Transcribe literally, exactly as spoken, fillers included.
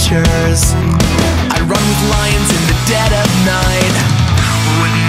adventures. I run with lions in the dead of night. When